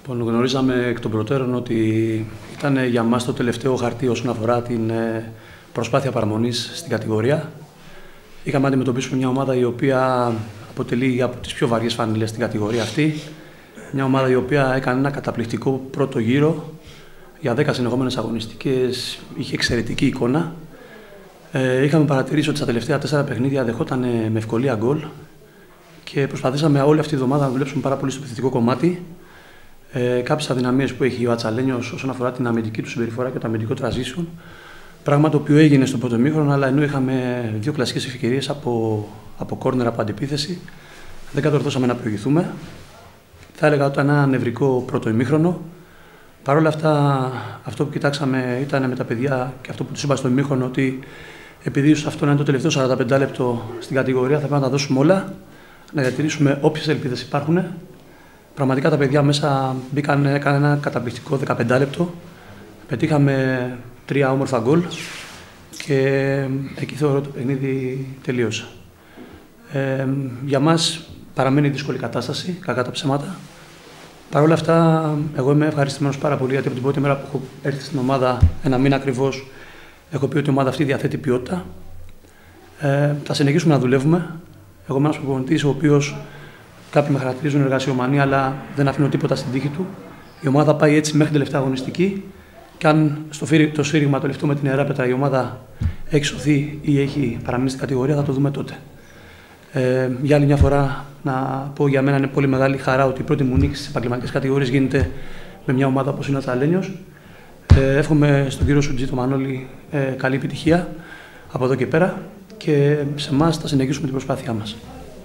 Λοιπόν, γνωρίζαμε εκ των προτέρων ότι ήταν για μας το τελευταίο χαρτί όσον αφορά την προσπάθεια παραμονής στην κατηγορία. Είχαμε να αντιμετωπίσουμε μια ομάδα η οποία αποτελεί από τις πιο βαριές φανελές στην κατηγορία αυτή. Μια ομάδα η οποία έκανε ένα καταπληκτικό πρώτο γύρο. Για 10 συνεχόμενες αγωνιστικές είχε εξαιρετική εικόνα. Είχαμε παρατηρήσει ότι στα τελευταία 4 παιχνίδια δεχόταν με ευκολία γκολ και προσπαθήσαμε όλη αυτή τη εβδομάδα να δουλέψουμε πάρα πολύ στο επιθετικό κομμάτι. Κάποιες αδυναμίες που έχει ο Ατσαλένιος όσον αφορά την αμυντική του συμπεριφορά και το αμυντικό transition. Πράγμα το οποίο έγινε στο πρώτο ημίχρονο, αλλά ενώ είχαμε 2 κλασικές ευκαιρίες από κόρνερ, από αντεπίθεση, δεν κατορθώσαμε να προηγηθούμε. Θα έλεγα ότι ήταν ένα νευρικό πρώτο ημίχρονο. Παρ' όλα αυτά, αυτό που κοιτάξαμε ήταν με τα παιδιά και αυτό που τους είπα στο ημίχρονο, ότι επειδή ίσως αυτό είναι το τελευταίο 45 λεπτό στην κατηγορία, θα πρέπει να τα δώσουμε όλα, να διατηρήσουμε όποιες ελπίδες υπάρχουν. Πραγματικά τα παιδιά μέσα μπήκαν, έκαναν ένα καταπληκτικό 15 λεπτό. Πετύχαμε 3 όμορφα γκολ και εκεί θεωρώ το παιχνίδι τελείωσε. Για μας παραμένει δύσκολη κατάσταση, κακά τα ψέματα. Παρ' όλα αυτά, εγώ είμαι ευχαριστημένος πάρα πολύ, γιατί από την πρώτη μέρα που έχω έρθει στην ομάδα, ένα μήνα ακριβώς, έχω πει ότι η ομάδα αυτή διαθέτει ποιότητα. Θα συνεχίσουμε να δουλεύουμε. Εγώ είμαι ένας προπονητής ο οποίος κάποιοι με χαρακτηρίζουν εργασιομανία, αλλά δεν αφήνω τίποτα στην τύχη του. Η ομάδα πάει έτσι μέχρι την τελευταία αγωνιστική. Και αν το σφύριγμα το λεφτό με την Ιερά Πέτρα η ομάδα έχει σωθεί ή έχει παραμείνει στην κατηγορία, θα το δούμε τότε. Για άλλη μια φορά, να πω για μένα είναι πολύ μεγάλη χαρά ότι η πρώτη μου νίκη στις επαγγελματικές κατηγορίες γίνεται με μια ομάδα όπως είναι ο Ατσαλένιος. Εύχομαι στον κύριο Σουτζή, το Μανώλη, καλή επιτυχία από εδώ και πέρα και σε εμάς θα συνεχίσουμε την προσπάθειά μας.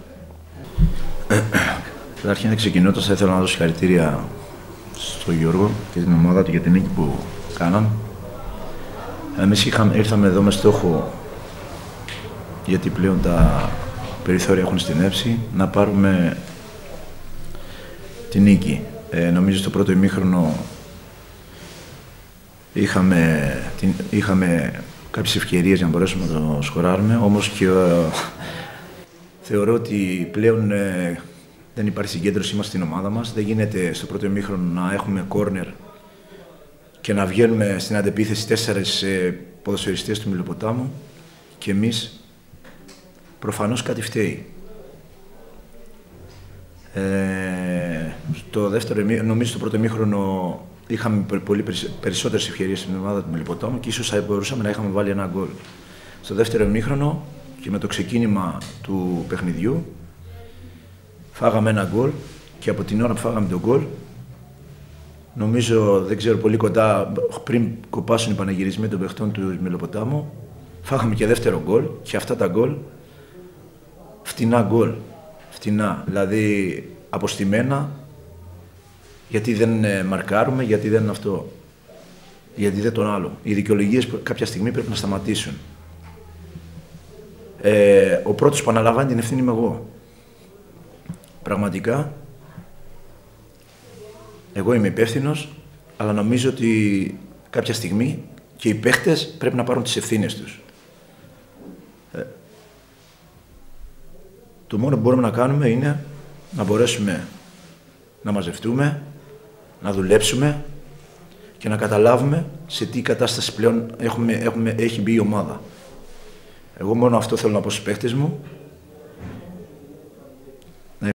Καταρχήν, ξεκινώντας, θα ήθελα να δώσω συγχαρητήρια στον Γιώργο και την ομάδα του για την νίκη που κάναμε. Εμείς ήρθαμε εδώ με στόχο, γιατί πλέον τα περιθώρια έχουν στενέψει, να πάρουμε την νίκη. Νομίζω στο πρώτο ημίχρονο είχαμε κάποιες ευκαιρίες για να μπορέσουμε να το σκοράρουμε, όμως και θεωρώ ότι πλέον δεν υπάρχει συγκέντρωση μας στην ομάδα μας. Δεν γίνεται στο πρώτο ημίχρονο να έχουμε κόρνερ και να βγαίνουμε στην αντεπίθεση 4 ποδοσφαιριστές του Μιλοποτάμου και εμείς προφανώς κάτι φταίει. Νομίζω στο πρώτο ημίχρονο είχαμε πολύ περισσότερες ευκαιρίες στην ομάδα του Μιλοποτάμου και ίσως θα μπορούσαμε να είχαμε βάλει ένα γκολ. Στο δεύτερο ημίχρονο και με το ξεκίνημα του παιχνιδιού φάγαμε ένα γκολ και από την ώρα που φάγαμε τον γκολ, νομίζω, δεν ξέρω, πολύ κοντά, πριν κοπάσουν οι πανηγυρισμοί των παιχτών του Μιλοποτάμου, φάγαμε και δεύτερο γκολ και αυτά τα γκολ, φτηνά γκολ, φτηνά, δηλαδή αποστημένα, γιατί δεν μαρκάρουμε, γιατί δεν αυτό, γιατί δεν τον άλλο. Οι δικαιολογίες κάποια στιγμή πρέπει να σταματήσουν. Ο πρώτος που αναλαμβάνει την ευθύνη είμαι εγώ. Πραγματικά, εγώ είμαι υπεύθυνος, αλλά νομίζω ότι κάποια στιγμή και οι παίχτες πρέπει να πάρουν τις ευθύνες τους. Το μόνο που μπορούμε να κάνουμε είναι να μπορέσουμε να μαζευτούμε, να δουλέψουμε και να καταλάβουμε σε τι κατάσταση πλέον έχει μπει η ομάδα. Εγώ μόνο αυτό θέλω να πω στους παίχτες μου.